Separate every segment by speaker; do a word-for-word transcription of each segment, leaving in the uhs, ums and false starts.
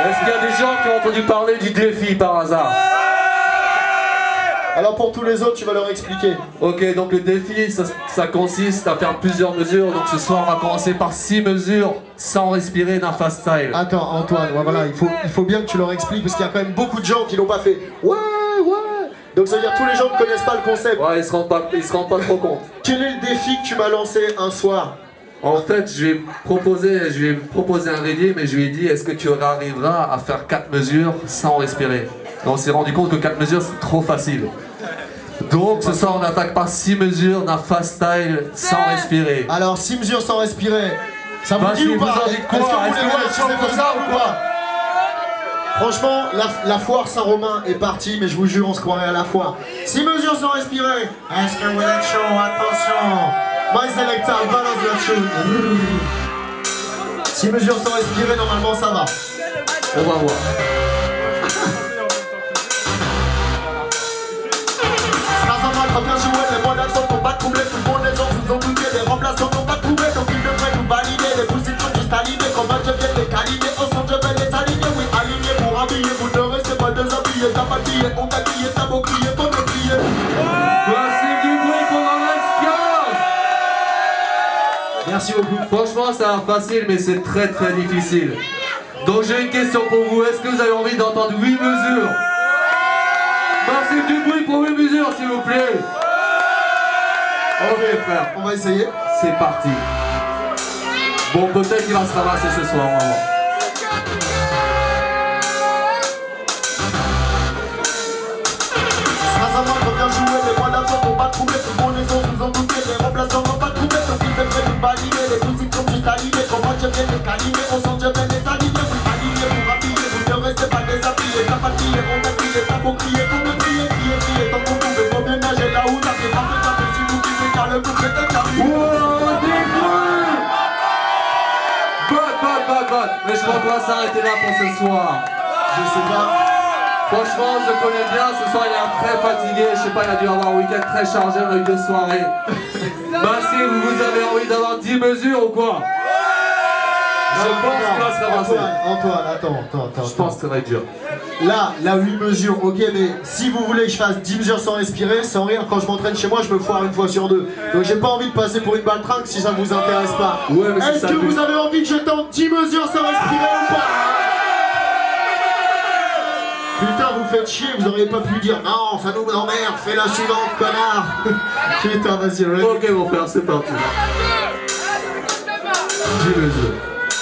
Speaker 1: Est-ce qu'il y a des gens qui ont entendu parler du défi par hasard?
Speaker 2: Alors pour tous les autres, tu vas leur expliquer.
Speaker 1: Ok, donc le défi, ça, ça consiste à faire plusieurs mesures. Donc ce soir, on va commencer par six mesures sans respirer d'un fast style.
Speaker 2: Attends, Antoine, ouais, voilà, il faut, il faut bien que tu leur expliques parce qu'il y a quand même beaucoup de gens qui l'ont pas fait. Ouais, ouais. Donc ça veut dire que tous les gens ne connaissent pas le concept.
Speaker 1: Ouais, ils se rendent pas, ils se rendent pas trop compte.
Speaker 2: Quel est le défi que tu m'as lancé un soir?
Speaker 1: En fait, je lui ai proposé, je lui ai proposé un défi, mais je lui ai dit, est-ce que tu arriveras à faire quatre mesures sans respirer? Et on s'est rendu compte que quatre mesures, c'est trop facile. Donc ce soir, on attaque par six mesures d'un fast style sans respirer.
Speaker 2: Alors six mesures sans respirer, ça vous
Speaker 1: Bah,
Speaker 2: dit ou pas?
Speaker 1: Vous en dites quoi?
Speaker 2: Est-ce que vous
Speaker 1: Est-ce que
Speaker 2: voulez
Speaker 1: vous
Speaker 2: voir
Speaker 1: êtes
Speaker 2: si
Speaker 1: chaud
Speaker 2: c'est
Speaker 1: pour
Speaker 2: faisable
Speaker 1: ça
Speaker 2: ou
Speaker 1: ou
Speaker 2: pas? Franchement, la, la foire Saint-Romain est partie, mais je vous jure, on se croirait à la foire. six mesures sans respirer. Est-ce que vous êtes chaud? Attention. My selector, balance la tune. six mesures sans respirer, normalement ça va.
Speaker 1: On va voir.
Speaker 2: Très bien joué, les bonnes actions n'ont pas troublé, tout le monde les autres vous ont douté, les remplaçants n'ont pas trouvé, donc ils devraient nous valider, les positions juste alignées, comment je viens les câliner, au centre je vais les aligner, oui aligner pour habiller, vous ne restez pas déshabillés, t'as pas crié, on t'a crié, t'as beau crier, faut me crier.
Speaker 1: Merci du bruit pour Alex.
Speaker 2: Merci beaucoup.
Speaker 1: Franchement, ça a l'air facile, mais c'est très très difficile. Donc j'ai une question pour vous, est-ce que vous avez envie d'entendre huit mesures? Merci du bruit pour huit mesures, s'il vous plaît. Ok, frère.
Speaker 2: On va essayer.
Speaker 1: C'est parti. Bon, peut-être qu'il va se ramasser ce soir, on va voir.
Speaker 2: Sincèrement, faut bien jouer, les points d'action n'ont pas trouvé, tout le monde les autres vous ont douté, les remplaçants n'ont pas trouvé, donc ils devraient nous valider, les positions juste alignées, comment je viens les câliner, au centre je vais les aligner, oui aligner pour habiller, vous ne restez pas déshabillés, t'as pas crié, on t'a crié, t'as beau crier, faut me crier, crier, crier, tant qu'on pouvait, faut bien nager là où t'as fait, pas fait, t'as fait, si vous vivez, car le coup c'est un carré.
Speaker 1: Bot, bot, bot, bot. Mais je crois qu'on va s'arrêter là pour ce soir.
Speaker 2: Je sais pas.
Speaker 1: Franchement, je le connais bien. Ce soir, il est très fatigué. Je sais pas, il a dû avoir un week-end très chargé. On a eu deux soirées. Bah, si vous, vous avez envie d'avoir dix mesures ou quoi? Je pense qu'il va se ramasser.
Speaker 2: Antoine, Antoine, attends, attends, attends.
Speaker 1: Je pense que ça va être dur.
Speaker 2: Là, là, huit mesures, ok, mais si vous voulez que je fasse dix mesures sans respirer, sans rire, quand je m'entraîne chez moi, je me foire une fois sur deux. Donc j'ai pas envie de passer pour une baltringue si ça vous intéresse pas.
Speaker 1: Ouais, mais c'est
Speaker 2: Est-ce
Speaker 1: ça
Speaker 2: que
Speaker 1: le but.
Speaker 2: vous avez envie que je tente dix mesures sans respirer ou pas? Putain, vous faites chier, vous auriez pas pu dire non, ça nous emmerde, fais la suivante, connard. Putain, vas-y, ready.
Speaker 1: Ok, mon frère, c'est parti. dix mesures.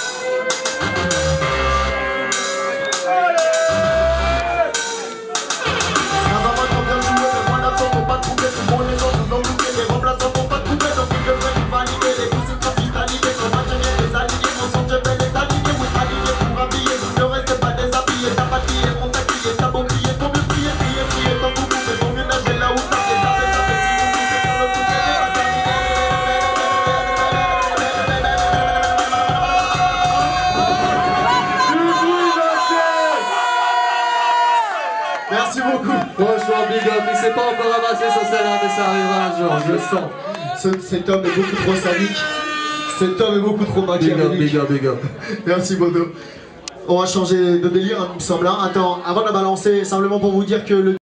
Speaker 2: Merci beaucoup.
Speaker 1: Franchement, big up. Il s'est pas encore ramassé sur celle-là, mais ça arrivera un jour, je le sens.
Speaker 2: Ce- cet homme est beaucoup trop sadique. Cet homme est beaucoup trop
Speaker 1: Big up,
Speaker 2: machiavélique.
Speaker 1: big up, big up.
Speaker 2: Merci Bodo. On va changer de délire, il me semble. Attends, avant de la balancer, simplement pour vous dire que le